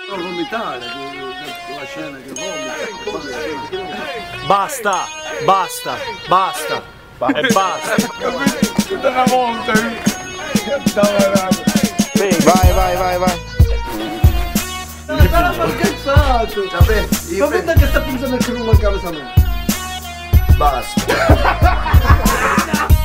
Non vomitare, la scena che vomita. Basta, basta, basta. E basta. Tutta una volta. Vai. Ma scherzato! Ma guarda che sta pensando che non mancava a me. Basta.